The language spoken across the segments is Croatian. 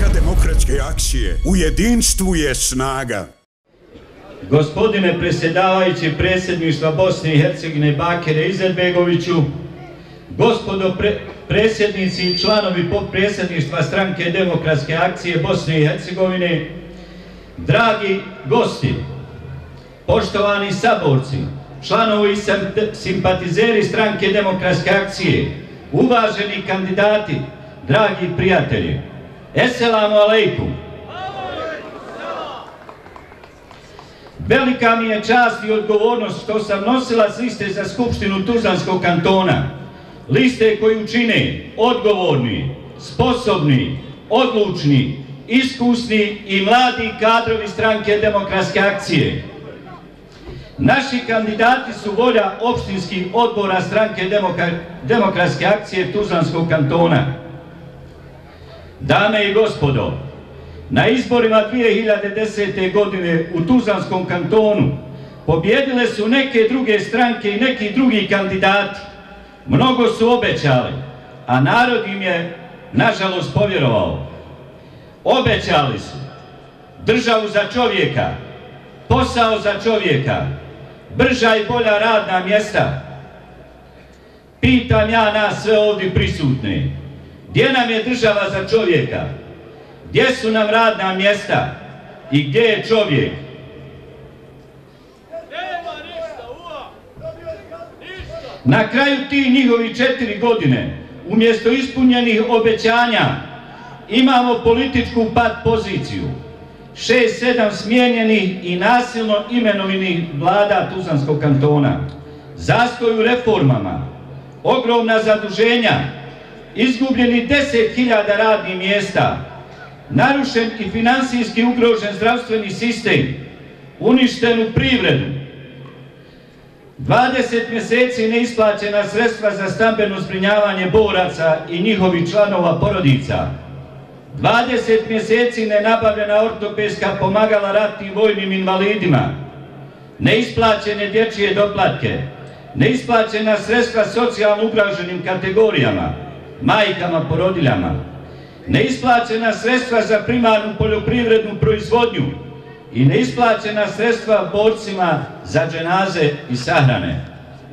demokratske akcije. U jedinstvu je snaga. Gospodine predsjedavajući predsjedništva Bosne i Hercegovine Bakire Izetbegoviću, gospodo predsjednici i članovi potpredsjedništva Stranke demokratske akcije Bosne i Hercegovine, dragi gosti, poštovani saborci, članovi i simpatizeri Stranke demokratske akcije, uvaženi kandidati, dragi prijatelji, Esselamu alejkum. Velika mi je čast i odgovornost što sam nosilac liste za Skupštinu Tuzlanskog kantona, liste koju čine odgovorni, sposobni, odlučni, iskusni i mladi kadrovi Stranke demokratske akcije. Naši kandidati su volja opštinskih odbora Stranke demokratske akcije Tuzlanskog kantona. Dame i gospodo, na izborima 2010. godine u Tuzlanskom kantonu pobjedile su neke druge stranke i neki drugi kandidati. Mnogo su obećali, a narod im je, nažalost, povjerovao. Obećali su državu za čovjeka, posao za čovjeka, brža i bolja radna mjesta. Pitam ja nas sve ovdje prisutne, gdje nam je država za čovjeka? Gdje su nam radna mjesta? I gdje je čovjek? Na kraju tih njihovih 4 godine, umjesto ispunjenih obećanja, imamo političku pad poziciju, 6-7 smijenjenih i nasilno imenovanih vlada Tuzlanskog kantona, zastoj u reformama, ogromna zaduženja, izgubljeni 10.000 radnih mjesta, narušen i finansijski ugrožen zdravstveni sistem, uništenu privredu, 20 mjeseci neisplaćena sredstva za stambeno zbrinjavanje boraca i njihovih članova porodica, 20 mjeseci nenabavljena ortopedska pomagala ratnim vojnim invalidima, neisplaćene dječje doplatke, neisplaćena sredstva socijalno ugroženim kategorijama, majkama, porodiljama, neisplaćena sredstva za primarnu poljoprivrednu proizvodnju i neisplaćena sredstva borcima za dženaze i sahrane.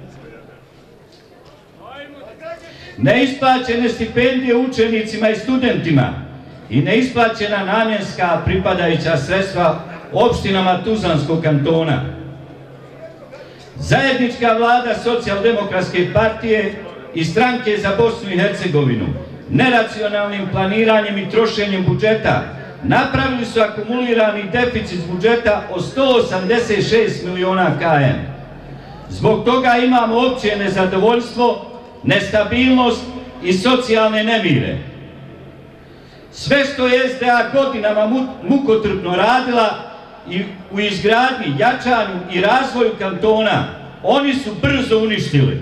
Neisplaćene stipendije učenicima i studentima i neisplaćena namjenska pripadajuća sredstva opštinama Tuzlanskog kantona. Zajednička vlada Socijaldemokratske partije i Stranke za Bosnu i Hercegovinu neracionalnim planiranjem i trošenjem budžeta napravili su akumulirani deficit budžeta od 186 miliona kn. Zbog toga imamo opće nezadovoljstvo, nestabilnost i socijalne nemire. Sve što je SDA godinama mukotrpno radila i u izgradnji, jačanju i razvoju kantona, oni su brzo uništili.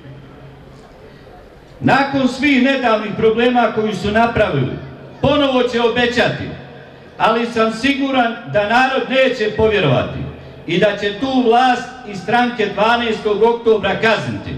Nakon svih nedavnih problema koji su napravili, ponovo će obećati, ali sam siguran da narod neće povjerovati i da će tu vlast iz stranke 12. oktobra kazniti.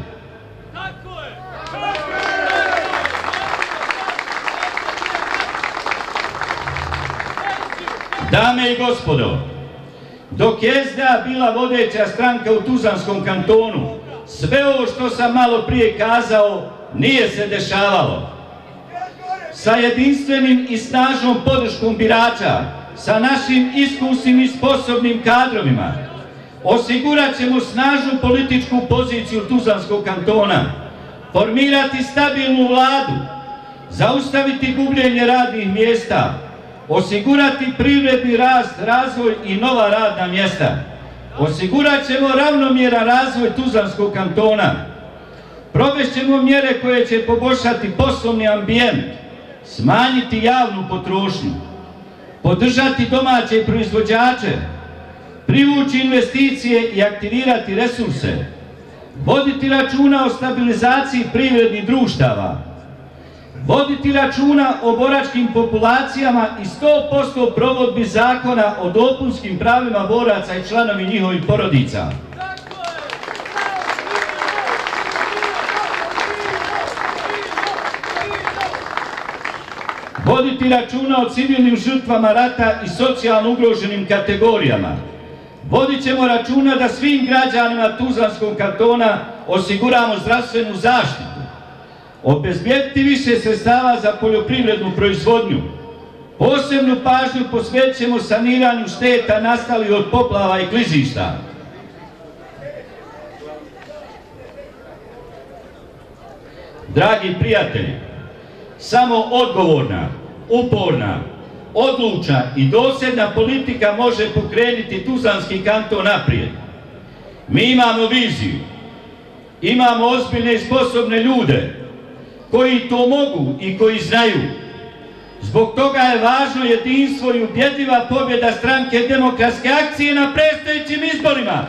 Dame i gospodo, dok je SDA bila vodeća stranka u Tuzlanskom kantonu, sve ovo što sam malo prije kazao nije se dešavalo. Sa jedinstvenim i snažnom podrškom birača, sa našim iskusnim i sposobnim kadrovima, osigurat ćemo snažnu političku poziciju Tuzlanskog kantona, formirati stabilnu vladu, zaustaviti gubljenje radnih mjesta, osigurati privredni rast, razvoj i nova radna mjesta. Osigurat ćemo ravnomjeran razvoj Tuzlanskog kantona. Provest ćemo mjere koje će poboljšati poslovni ambijent, smanjiti javnu potrošnju, podržati domaće proizvođače, privući investicije i aktivirati resurse, voditi računa o stabilizaciji privrednih društava, voditi računa o boračkim populacijama i 100% provodbi zakona o dopunskim pravima boraca i članovi njihovih porodica. voditi računa o civilnim žrtvama rata i socijalno ugroženim kategorijama. Vodit ćemo računa da svim građanima Tuzlanskog kantona osiguramo zdravstvenu zaštitu, obezbijediti više sredstava za poljoprivrednu proizvodnju. Posebnu pažnju posvetit ćemo saniranju šteta nastalih od poplava i klizišta. Dragi prijatelji, samo odgovorna, uporna, odlučna i dosljedna politika može pokrenuti Tuzlanski kanton naprijed. Mi imamo viziju, imamo ozbiljne i sposobne ljude koji to mogu i koji znaju. Zbog toga je važno jedinstvo i ubjedljiva pobjeda Stranke demokratske akcije na predstojećim izborima.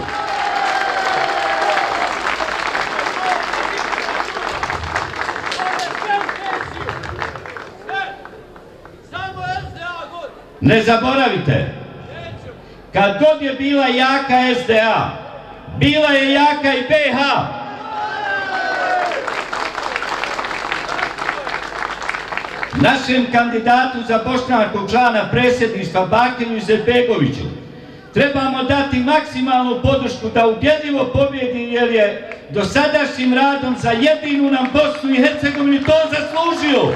Ne zaboravite, kad god je bila jaka SDA, bila je jaka i BiH. Našem kandidatu za bošnjačkog člana predsjedništva Bakiru Izetbegoviću trebamo dati maksimalnu podršku da ubjedljivo pobjedi, jer je dosadašnjim radom za jedinu nam Bosnu i Hercegovinu to zaslužio.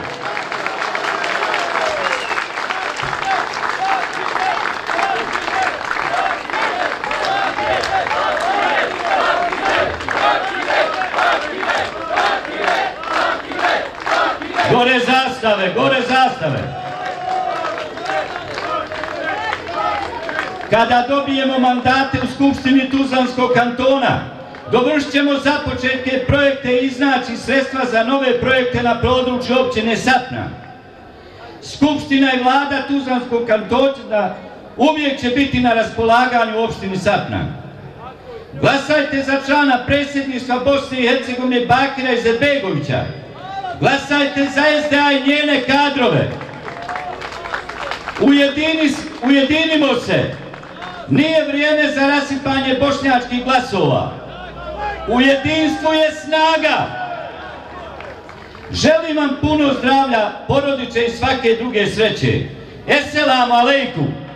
Gore zastave, gore zastave. Kada dobijemo mandate u Skupštini Tuzlanskog kantona, dovršit ćemo započete projekte i iznaći sredstva za nove projekte na području općine Sapna. Skupština i vlada Tuzlanskog kantona uvijek će biti na raspolaganju u opštini Sapna. Glasajte za člana predsjedništva Bosne i Hercegovine Bakira Izetbegovića. Glasajte za SDA i njene kadrove. Ujedinimo se. Nije vrijeme za rasipanje bošnjačkih glasova. U jedinstvu je snaga. Želim vam puno zdravlja, porodice i svake druge sreće. Esselamu alejkum.